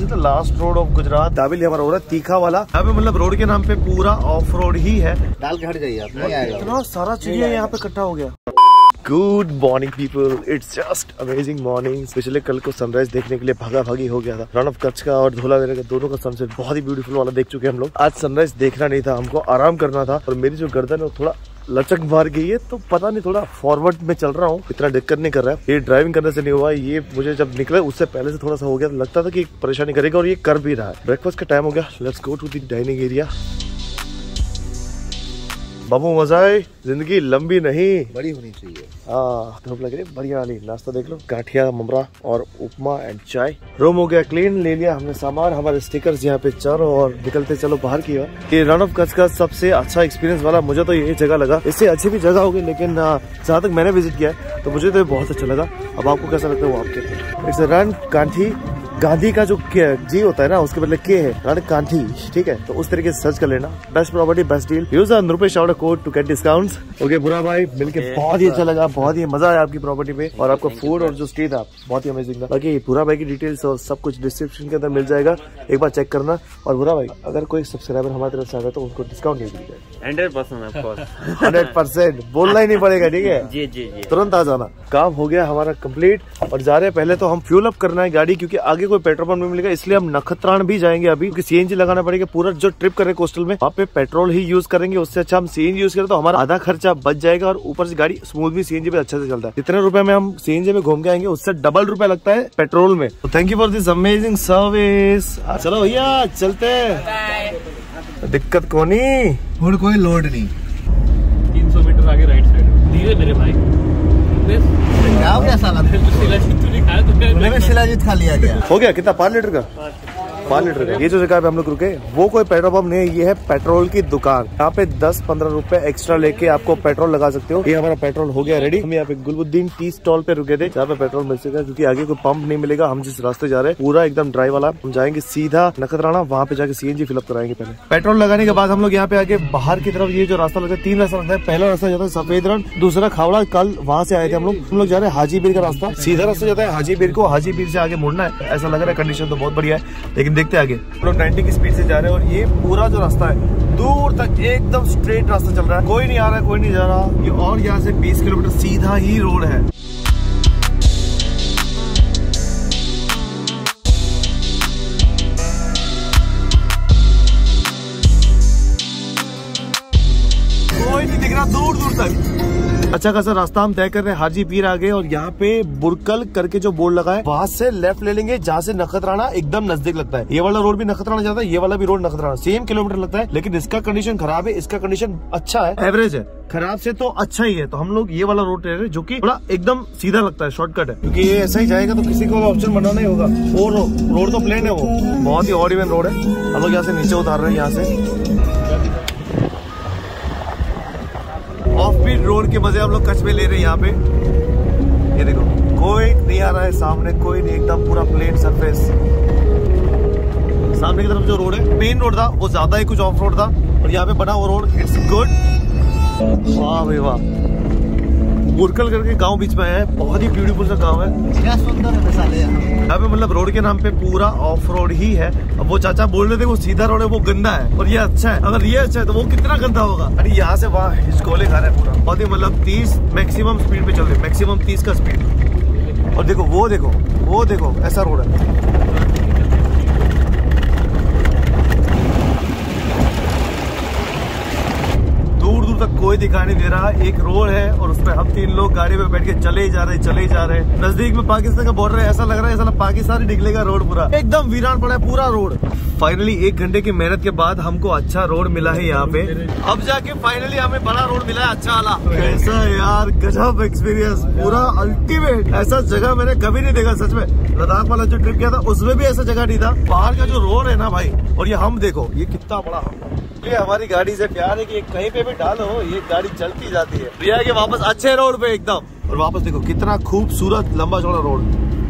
The last road of Gujarat. दाबिल हमारा हो रहा है तीखा वाला। यहाँ पे मतलब रोड के नाम पे पूरा ऑफ रोड ही है। डाल के हट जाइए आप, नहीं आएगा। इतना सारा चीजें यहाँ पे इकट्ठा हो गया। Good morning people, it's just amazing morning. पिछले कल को सनराइज देखने के लिए भागा भागी हो गया था। रण ऑफ कच्छ का और धोलावीरा का दोनों का सनसेट बहुत ही ब्यूटीफुल वाला देख चुके हैं हम लोग। आज सनराइज देखना नहीं था, हमको आराम करना था। और मेरी जो गर्दन है वो थोड़ा लचक मार गई है, तो पता नहीं थोड़ा फॉरवर्ड में चल रहा हूँ, इतना दिक्कत नहीं कर रहा है। ये ड्राइविंग करने से नहीं हुआ, ये मुझे जब निकला उससे पहले से थोड़ा सा हो गया। लगता था कि परेशानी करेगा और ये कर भी रहा है। ब्रेकफास्ट का टाइम हो गया, let's go to the dining area. बाबू मजा है, जिंदगी लंबी नहीं बड़ी होनी चाहिए। धूप लग रही है, बढ़िया वाली नाश्ता देख लो, गाठिया ममरा और उपमा एंड चाय। रूम हो गया क्लीन, ले लिया हमने सामान, हमारे स्टिकर्स यहाँ पे चारों और निकलते चलो बाहर की ओर। ये रण ऑफ कच्छ का सबसे अच्छा एक्सपीरियंस वाला मुझे तो यही जगह लगा। इससे अच्छी भी जगह होगी, लेकिन जहाँ तक मैंने विजिट किया है तो मुझे तो बहुत अच्छा लगा। अब आपको कैसा लगता है वो आपके। इट्स रण कांठी, गांधी का जो जी होता है ना उसके बदले के है, रण कांठी, ठीक है। तो उस तरीके से सर्च कर लेना। Best property best deal, use Rupesh shout code to get discounts. Okay बुरा भाई, मिलके बहुत ही अच्छा लगा, बहुत ही मजा आया आपकी प्रॉपर्टी पे। और आपका फूड और जो स्टे था बहुत ही अमेजिंग था। बाकी बुरा भाई की डिटेल्स और सब कुछ डिस्क्रिप्शन के अंदर मिल जाएगा, एक बार चेक करना। और बुरा भाई अगर कोई सब्सक्राइबर हमारी तरफ से आ गया तो उनको डिस्काउंट नहीं दीजिएगा। 100% बोलना ही नहीं पड़ेगा, ठीक है जी जी जी, तुरंत आ जाना। काम हो गया हमारा कंप्लीट और जा रहे हैं। पहले तो हम फ्यूल अप करना है गाड़ी, क्योंकि आगे कोई पेट्रोल पंप नहीं मिलेगा, इसलिए हम नखत्राण भी जाएंगे अभी, क्योंकि सीएनजी लगाना पड़ेगा। पूरा जो ट्रिप कर रहे कोस्टल में वहाँ पे पेट्रोल ही यूज करेंगे, उससे अच्छा हम सीएनजी यूज करें तो हमारा आधा खर्चा बच जाएगा और ऊपर से गाड़ी स्मूथ भी सीएनजी पे अच्छे से चलता है। जितने रुपए में हम सीएनजी में घूम के आएंगे उससे डबल रुपए लगता है पेट्रोल में। तो thank you for this amazing service. चलो भैया चलते, दिक्कत कोनी और कोई लोड नहीं। 300 मीटर आगे राइट साइड धीरे मेरे भाई। क्या साला शिलाजीत तूने खाया तो शिलाजीत खा लिया गया। हो गया कितना, 5 लीटर का? 5 लीटर का। ये जो जगह पे हम लोग रुके वो कोई पेट्रोल पंप नहीं है, ये है पेट्रोल की दुकान। यहाँ पे 10-15 रुपए एक्स्ट्रा लेके आपको पेट्रोल लगा सकते हो। ये हमारा पेट्रोल हो गया रेडी। हम यहाँ पे गुलबुद्दीन टी स्टॉल पे रुके थे, जहाँ पे पेट्रोल मिल सकेगा, क्योंकि आगे कोई पंप नहीं मिलेगा। हम जिस रास्ते जा रहे हैं पूरा एकदम ड्राई वाला, हम जाएंगे सीधा नखत्राना, वहाँ पे जाके सीएनजी फिलअप कराएंगे। पहले पेट्रोल लगाने के बाद हम लोग यहाँ पे आगे बाहर की तरफ, ये जो रास्ता लगता है 3 रास्ता लगता है। पहला रास्ता जाता है सफेद रण, दूसरा खावड़ा, कल वहाँ से आए थे हम लोग जा रहे हैं हाजीबीर का रास्ता। सीधा रास्ता जाता है हाजीबीर को, हाजीबीर से आगे मुड़ना है। ऐसा लग रहा है कंडीशन तो बहुत बढ़िया है, लेकिन देखते आगे। 90 की स्पीड से जा रहे हैं और ये पूरा जो रास्ता है दूर तक एकदम स्ट्रेट रास्ता चल रहा है, कोई नहीं आ रहा है, कोई नहीं जा रहा। ये और यहाँ से 20 किलोमीटर सीधा ही रोड है। कोई नहीं दिख रहा दूर दूर तक। अच्छा खासा रास्ता हम तय कर रहे हैं, हाजीपीर आ गए और यहाँ पे बुरकल करके जो बोर्ड लगा है वहाँ से लेफ्ट ले लेंगे, जहाँ से नखत्राना एकदम नजदीक लगता है। ये वाला रोड भी नखत्राना जाता है, ये वाला भी रोड नखत्राना, सेम किलोमीटर लगता है, लेकिन इसका कंडीशन खराब है, इसका कंडीशन अच्छा है, एवरेज है। खराब से तो अच्छा ही है, तो हम लोग ये वाला रोड ले रहे हैं जो कि थोड़ा एकदम सीधा लगता है, शॉर्टकट है। क्योंकि ये ऐसा ही जाएगा तो किसी को ऑप्शन बनाना ही होगा। वो रोड तो प्लेन है, वो बहुत ही ऑड इवन रोड है। हम लोग यहाँ से नीचे उतार रहे हैं, यहाँ से ऑफ बीट रोड के मजे हम लोग कच्छ में ले रहे हैं। यहाँ पे ये देखो कोई नहीं आ रहा है सामने, कोई नहीं, एकदम पूरा प्लेन सरफेस। सामने की तरफ जो रोड है मेन रोड था वो ज्यादा ही कुछ ऑफ रोड था, और यहाँ पे बना वो रोड इट्स गुड। वाह भाई वाह, बुरकल करके गांव बीच में है, बहुत ही ब्यूटीफुल सा गांव है, क्या सुंदर है मिसाल है यहाँ पे। मतलब रोड के नाम पे पूरा ऑफ रोड ही है। अब वो चाचा बोल रहे थे वो सीधा रोड है वो गंदा है, और ये अच्छा है। अगर ये अच्छा है तो वो कितना गंदा होगा। अरे यहाँ से वहाँ हिचकोले खा रहे हैं पूरा, बहुत ही मतलब 30 मैक्सिमम स्पीड पे चल रहे, मैक्सिमम 30 का स्पीड। और देखो वो देखो वो देखो, ऐसा रोड है। तक कोई दिखाई नहीं दे रहा, एक रोड है और उसपे हम 3 लोग गाड़ी में बैठ के चले ही जा रहे। नजदीक में पाकिस्तान का बॉर्डर है, ऐसा लग रहा है ऐसा पाकिस्तान ही निकलेगा रोड, पूरा एकदम वीरान पड़ा है पूरा रोड। फाइनली 1 घंटे की मेहनत के बाद हमको अच्छा रोड मिला है यहाँ पे। अब जाके फाइनली हमें बड़ा रोड मिला है, अच्छा वाला। कैसा यार, गजब एक्सपीरियंस, पूरा अल्टीमेट। ऐसा जगह मैंने कभी नहीं देखा सच में। लद्दाख वाला जो ट्रिप किया था उसमें भी ऐसा जगह नहीं था। बाहर का जो रोड है ना भाई, और ये हम देखो ये कितना बड़ा हम, ये हमारी गाड़ी से प्यार है कि कहीं पे भी डालो ये गाड़ी चलती जाती है। रिया के वापस अच्छे रोड पे एकदम, और वापस देखो कितना खूबसूरत लंबा चौड़ा road.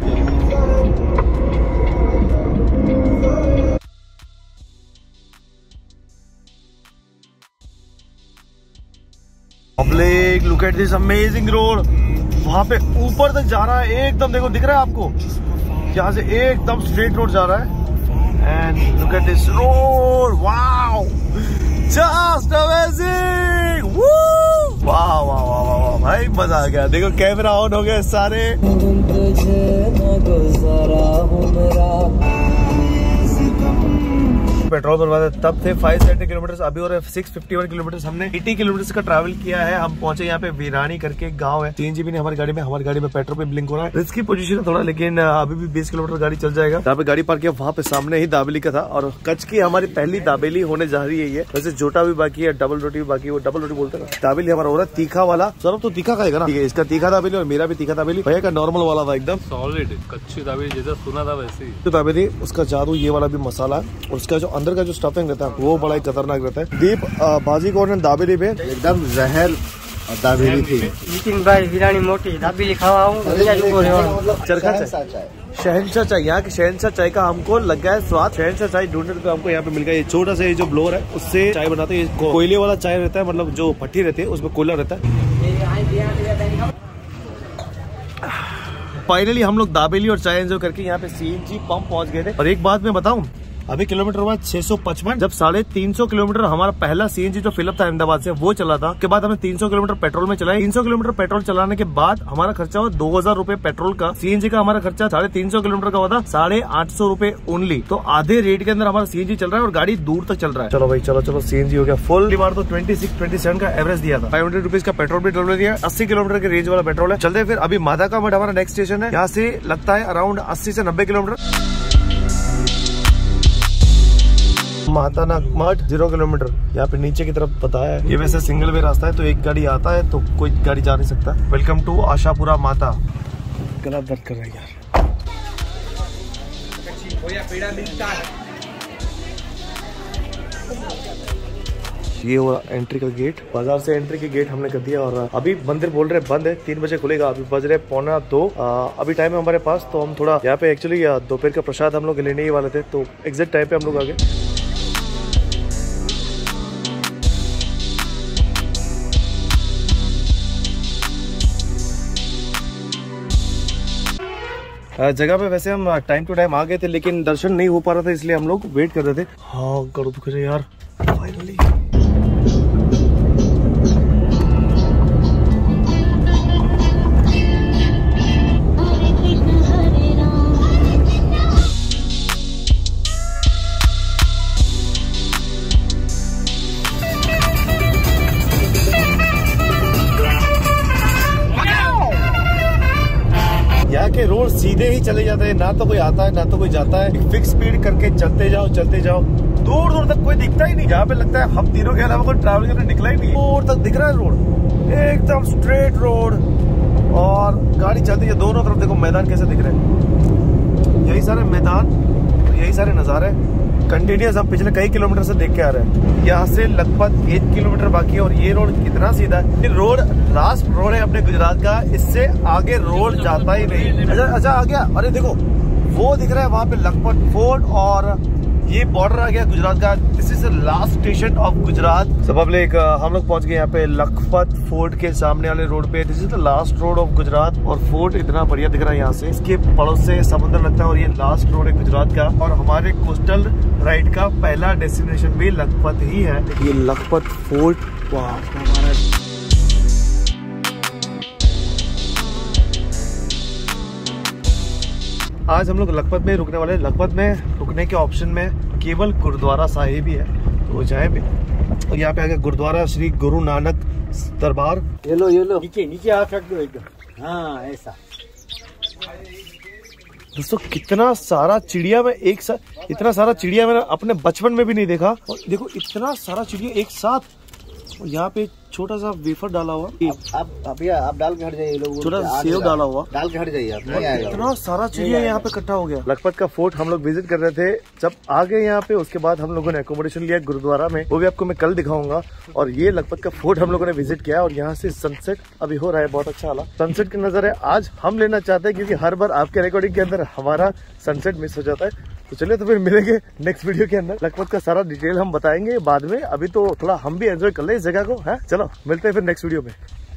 Public look at this amazing road. वहां पे ऊपर तक जा रहा है एकदम, देखो दिख रहा है आपको, यहाँ से एकदम स्ट्रेट रोड जा रहा है। And look at this road, wow, just amazing, वाह वाह वाह वाह भाई, मजा आ गया। देखो कैमरा ऑन हो गए सारे। पेट्रोल भरवाते तब थे 570 किलोमीटर, अभी और 651 किलोमीटर। हमने 80 किलोमीटर का ट्रैवल किया है। हम पहुंचे यहाँ पे वीरानी करके गांव है। सीएनजी भी नहीं हमारी गाड़ी में पेट्रोल पे ब्लिंक हो रहा है। रिस्की पोजीशन है थोड़ा, लेकिन अभी भी 20 किलोमीटर गाड़ी चल जाएगा। जहाँ पे गाड़ी पार्क किया वहाँ पे सामने ही दाबेली का था, और कच्छ की हमारी पहली दाबेली होने जा रही है ये। वैसे जोटा भी बाकी है, डबल रोटी भी बाकी है, वो डबल रोटी बोलते हैं। दाबेली हमारा हो रहा है तीखा वाला। सर तो तीखा खाएगा ना, इसका तीखा दाबेली और मेरा भी तीखा दाबेली। भैया का नॉर्मल वाला था एकदम सॉलिड कच्ची दाबेली जैसा सुना था वैसे ही दाबेली। उसका जादू ये वाला भी मसाला है, और उसका जो अंदर का जो स्टफिंग रहता है वो बड़ा ही खतरनाक रहता है। दीप बाजी कौन है दाबेली पे एकदम जहर और दाबेली थी। लेकिन भाई वीरानी मोटी दाबेली खावा हूँ। चरखा चाय, शहनशाह चाय, यहाँ की शहनशाह चाय का हमको लग गया है स्वाद। शहनशाह चाय ढूंढने तो हमको यहाँ पे मिल गया। ये छोटा सा ये जो ब्लोअर है उससे चाय बनाते हैं। कोयले वाला चाय रहता है, मतलब जो भट्टी रहती है उसमें कोयला रहता है। फाइनली हम लोग दाबेली और चाय एंजॉय करके यहाँ पे सीएनजी पंप पहुंच गए थे। और एक बात मैं बताऊं, अभी किलोमीटर हुआ 655। जब 350 किलोमीटर हमारा पहला सीएनजी जो फिलअप था अहमदाबाद से वो चला था। उसके बाद हमने 300 किलोमीटर पेट्रोल में चलाया। 300 किलोमीटर पेट्रोल चलाने के बाद हमारा खर्चा हुआ 2000 रुपए पेट्रोल का। सीएनजी का हमारा खर्चा 350 किलोमीटर का हुआ था 850 रुपए ओनली। तो आधे रेट के अंदर हमारा सीएनजी चल रहा है और गाड़ी दूर तक चल रहा है। चलो भाई चलो सीएनजी हो गया फुल। बार तो 26-27 का एवरेज दिया था। 500 रुपीज का पेट्रोल भी डलवा दिया। 80 किलोमीटर के रेंज वाला पेट्रोल है। चलते फिर अभी माधा का मठ हमारा नेक्स्ट स्टेशन है। यहाँ से लगता है अराउंड 80 से 90 किलोमीटर। माता मठ 0 किलोमीटर यहाँ पे नीचे की तरफ बताया है। ये वैसे सिंगल वे रास्ता है, तो एक गाड़ी आता है तो कोई गाड़ी जा नहीं सकता। वेलकम टू आशापुरा माता। गला दर्द कर रहा है यार। ये हुआ एंट्री का गेट। बाजार से एंट्री के गेट हमने कर दिया, और अभी मंदिर बोल रहे बंद है, 3 बजे खुलेगा। अभी बज रहे 1:45। अभी टाइम है हमारे पास, तो हम थोड़ा यहाँ पे एक्चुअली दोपहर का प्रसाद हम लोग लेने ही वाले थे, तो एग्जैक्ट टाइम पे हम लोग आ गए। जगह पे वैसे हम टाइम टू टाइम आ गए थे, लेकिन दर्शन नहीं हो पा रहा था, इसलिए हम लोग वेट कर रहे थे। हाँ करो तो यार फाइनली। यहाँ के रोड सीधे ही चले जाते हैं, ना तो कोई आता है ना तो कोई जाता है। फिक्स स्पीड करके चलते जाओ दूर दूर तक कोई दिखता ही नहीं। यहाँ पे लगता है हम तीनों के अलावा कोई ट्रैवल करने निकला ही नहीं। दूर तक दिख रहा है रोड, एकदम स्ट्रेट रोड, और गाड़ी चलती है दोनों तरफ। देखो मैदान कैसे दिख रहे हैं, यही सारे मैदान, यही सारे नजारे कंटिन्यूस हम पिछले कई किलोमीटर से देख के आ रहे हैं। यहाँ से लगभग 1 किलोमीटर बाकी है, और ये रोड कितना सीधा है। ये रोड लास्ट रोड है अपने गुजरात का, इससे आगे रोड जाता ही नहीं। अच्छा आ गया, अरे देखो वो दिख रहा है वहाँ पे लखपत फोर्ट, और ये बॉर्डर आ गया गुजरात का। This is the last station of Gujarat. सब पब्लिक हम लोग पहुंच गए यहाँ पे लखपत फोर्ट के सामने वाले रोड पे। This is the last road of Gujarat, और फोर्ट इतना बढ़िया दिख रहा है यहाँ से। इसके पड़ोस से समुद्र लगता है, और ये लास्ट रोड है गुजरात का। और हमारे कोस्टल राइड का पहला डेस्टिनेशन भी लखपत ही है। ये लखपत फोर्ट, वाह। आज हम लोग लखपत में रुकने वाले हैं। लखपत में रुकने के ऑप्शन में केवल गुरुद्वारा साहिब ही है, तो जाए भी। और यहाँ पे आ गया गुरुद्वारा श्री गुरु नानक दरबार। ये लो नीचे आ सकते हो एकदम। हाँ ऐसा। दोस्तों कितना सारा चिड़िया में एक साथ, इतना सारा चिड़िया मैंने अपने बचपन में भी नहीं देखा। और देखो इतना सारा चिड़िया एक साथ, और यहाँ पे छोटा सा वेफर डाला हुआ। आप डाल के हट जाइए, लोग छोटा सा सेव डाला हुआ, डाल के हट जाइए। आप नहीं आएगा, इतना सारा चिड़िया यहाँ पे इकट्ठा हो गया। लखपत का फोर्ट हम लोग विजिट कर रहे थे, जब आ गए यहाँ पे उसके बाद हम लोगों ने एकोमोडेशन लिया गुरुद्वारा में, वो भी आपको मैं कल दिखाऊंगा। और ये लखपत का फोर्ट हम लोगों ने विजिट किया, और यहाँ से सनसेट अभी हो रहा है, बहुत अच्छा वाला सनसेट की नजर है। आज हम लेना चाहते हैं, क्योंकि हर बार आपके रिकॉर्डिंग के अंदर हमारा सनसेट मिस हो जाता है। तो चलिए तो फिर मिलेंगे नेक्स्ट वीडियो के अंदर। लखपत का सारा डिटेल हम बताएंगे बाद में, अभी तो थोड़ा हम भी एंजॉय कर ले इस जगह को है। चलो मिलते हैं फिर नेक्स्ट वीडियो में।